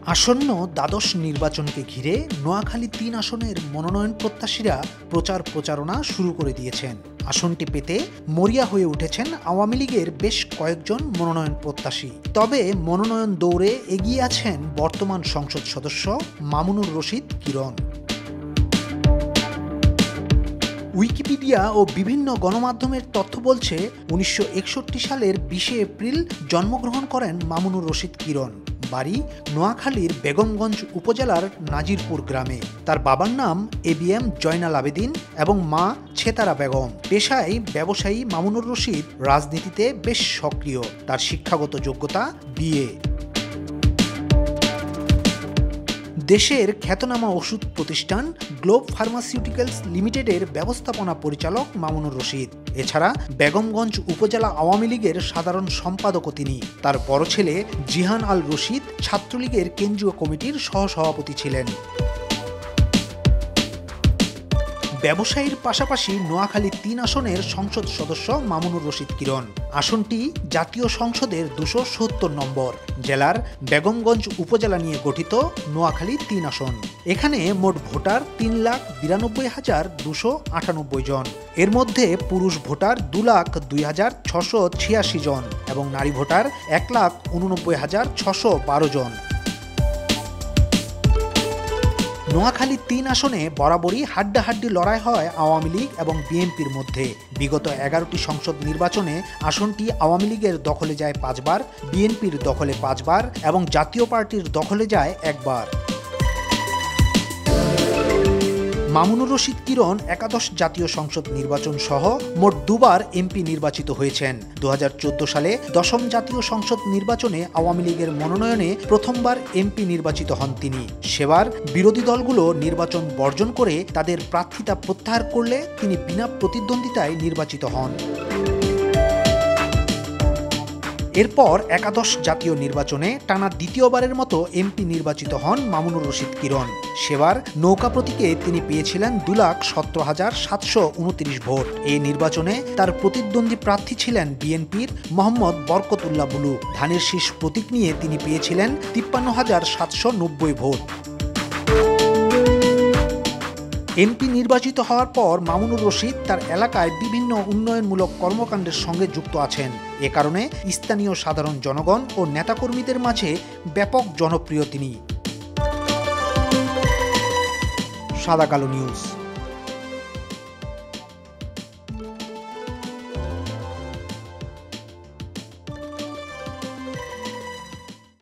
আসন্ন দ্বাদশ নির্বাচনকে ঘিরে নোয়াখালী ৩ আসনের মনোনয়ন প্রত্যাশীরা প্রচারণা শুরু করে দিয়েছেন। আসনটি পেতে মরিয়া হয়ে উঠেছেন আওয়ামী লীগের বেশ কয়েকজন মনোনয়ন প্রত্যাশী। তবে মনোনয়ন দৌড়ে এগিয়ে আছেন বর্তমান সংসদ সদস্য মামুনুর রশীদ কিরণ। উইকিপিডিয়া ও বিভিন্ন গণমাধ্যমের তথ্য বলছে ১৯৬১ সালের ২০ এপ্রিল জন্মগ্রহণ করেন মামুনুর রশীদ কিরণ। বাড়ি নোয়াখালীর বেগমগঞ্জ উপজেলার নাজিরপুর গ্রামে। তার বাবার নাম এবিএম জয়নাল আবেদিন এবং মা ছেতারা বেগম। পেশায় ব্যবসায়ী মামুনুর রশীদ রাজনীতিতে বেশ সক্রিয়। তার শিক্ষাগত যোগ্যতা বিএ। দেশের খ্যাতনামা ওষুধ প্রতিষ্ঠান গ্লোব ফার্মাসিউটিক্যালস লিমিটেডের ব্যবস্থাপনা পরিচালক মামুনুর রশীদ। এছাড়া বেগমগঞ্জ উপজেলা আওয়ামী লীগের সাধারণ সম্পাদকও তিনি। তার বড় ছেলে জিহান আল রশীদ ছাত্রলীগের কেন্দ্রীয় কমিটির সহসভাপতি ছিলেন। ব্যবসায়ীর পাশাপাশি নোয়াখালী ৩ আসনের সংসদ সদস্য মামুনুর রশীদ কিরণ। আসনটি জাতীয় সংসদের ২৭০ নম্বর। জেলার বেগমগঞ্জ উপজেলা নিয়ে গঠিত নোয়াখালী ৩ আসন। এখানে মোট ভোটার ৩,৯২,২৯৮ জন। এর মধ্যে পুরুষ ভোটার ২,০২,৬৮৬ জন এবং নারী ভোটার ১,৮৯,৬১২ জন। নোয়াখালী ৩ আসনে বরাবরই হাড্ডাহাড্ডি লড়াই হয় আওয়ামী লীগ এবং বিএনপির মধ্যে। বিগত ১১টি সংসদ নির্বাচনে আসনটি আওয়ামী লীগের দখলে যায় ৫ বার, বিএনপির দখলে ৫ বার এবং জাতীয় পার্টির দখলে যায় ১ বার। মামুনুর রশীদ কিরণ একাদশ জাতীয় সংসদ নির্বাচন সহ মোট ২বার এমপি নির্বাচিত হয়েছেন। ২০১৪ সালে দশম জাতীয় সংসদ নির্বাচনে আওয়ামী লীগের মনোনয়নে প্রথমবার এমপি নির্বাচিত হন তিনি। সেবার বিরোধী দলগুলো নির্বাচন বর্জন করে তাদের প্রার্থিতা প্রত্যাহার করলে তিনি বিনা প্রতিদ্বন্দ্বিতায় নির্বাচিত হন। এরপর একাদশ জাতীয় নির্বাচনে টানা দ্বিতীয়বারের মতো এমপি নির্বাচিত হন মামুনুর রশীদ কিরণ। সেবার নৌকা প্রতীকে তিনি পেয়েছিলেন ২,১৭,৭২৯ ভোট। এই নির্বাচনে তার প্রতিদ্বন্দ্বী প্রার্থী ছিলেন বিএনপির মোহাম্মদ বরকতুল্লাহ বুলু। ধানের শীষ প্রতীক নিয়ে তিনি পেয়েছিলেন ৫৩,৭৯০ ভোট। এমপি নির্বাচিত হওয়ার পর মামুনুর রশীদ তার এলাকায় বিভিন্ন উন্নয়নমূলক কর্মকাণ্ডের সঙ্গে যুক্ত আছেন। এ কারণে স্থানীয় সাধারণ জনগণ ও নেতাকর্মীদের মাঝে ব্যাপক জনপ্রিয় তিনি। সাদা কালো নিউজ।